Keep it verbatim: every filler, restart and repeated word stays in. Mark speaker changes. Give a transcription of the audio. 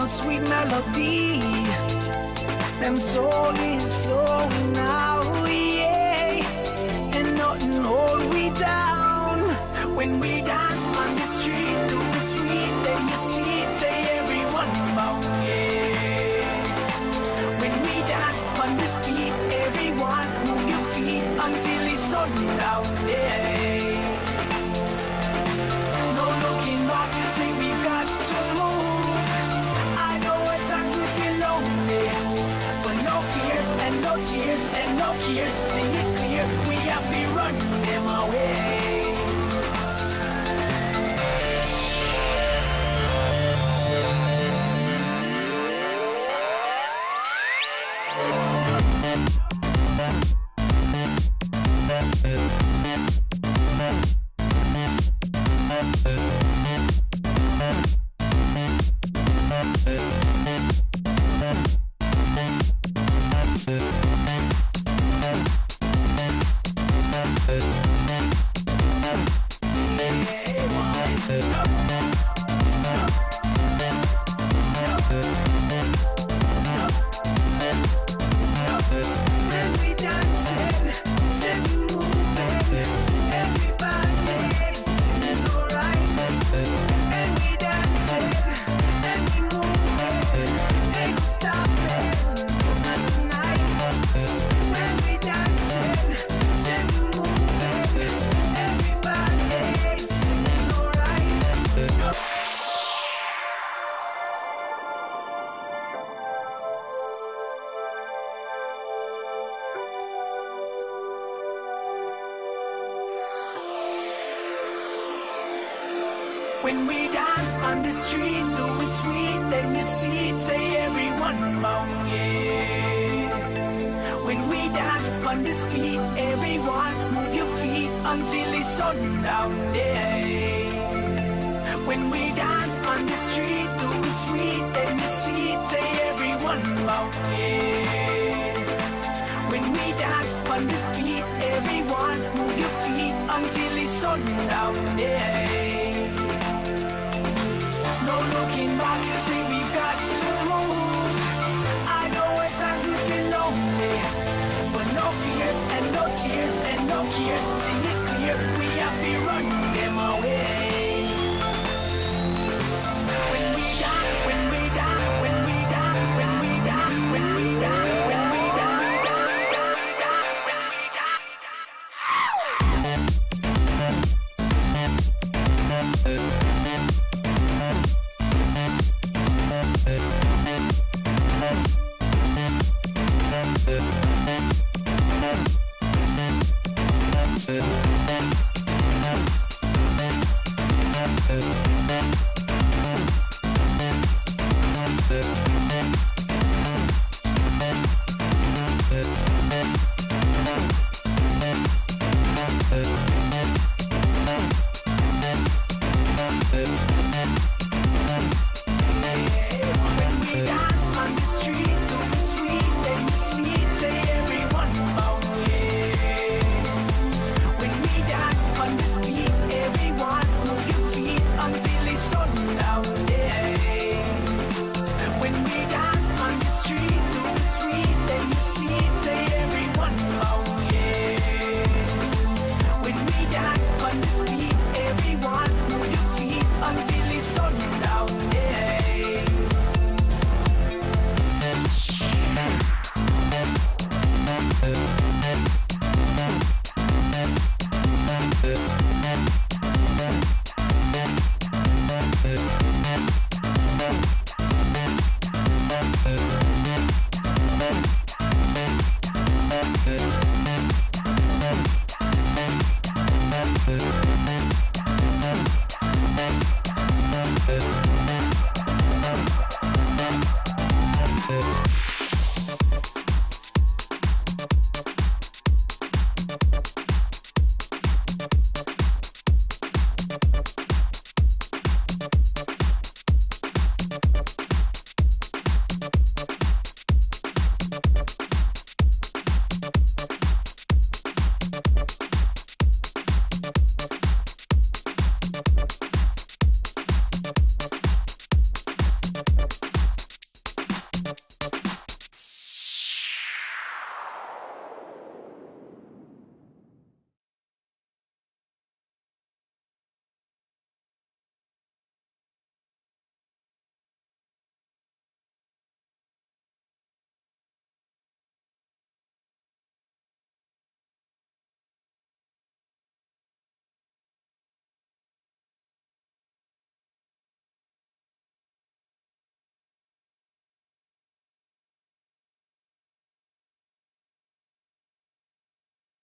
Speaker 1: a sweet melody, and soul is flowing now, yeah. And nothing hold we down when we dance on the street, do it sweet, then you see it, say everyone bow, yeah. When we dance on the street, everyone move your feet until it's sundown, yeah. No looking back, say we've got to move. I know at times we feel lonely, but no fears and no tears and no cares. See it clear, we have to run them away. When we dance on the street, do it sweet, then you see it, say everyone bow, yeah. When we dance on the street, everyone move your feet until it's sundown, yeah. When we dance on the street, do it sweet, then you see it, say everyone bow, yeah. When we dance on the street, everyone move your feet until it's sundown, yeah. No looking back, say we've got to move. I know at times we feel lonely, but no fears and no tears and no cares. See it clear, we have to run them away. When we die, when we die, when we die, when we die, when we die, when we die, die, die, die, when we die.
Speaker 2: Yeah.